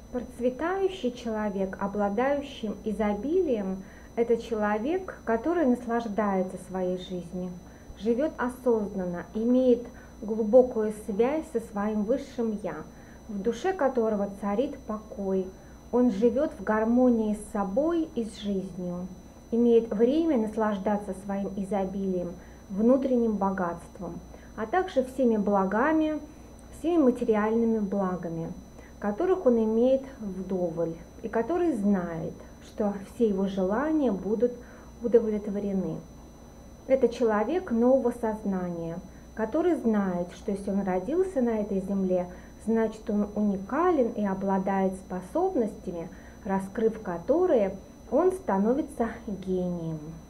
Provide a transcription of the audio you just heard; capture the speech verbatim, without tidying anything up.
Процветающий человек, обладающий изобилием, это человек, который наслаждается своей жизнью, живет осознанно, имеет глубокую связь со своим высшим «я», в душе которого царит покой. Он живет в гармонии с собой и с жизнью, имеет время наслаждаться своим изобилием, внутренним богатством, а также всеми благами, всеми материальными благами, которых он имеет вдоволь, и который знает, что все его желания будут удовлетворены. Это человек нового сознания, который знает, что если он родился на этой земле, значит он уникален и обладает способностями, раскрыв которые, он становится гением.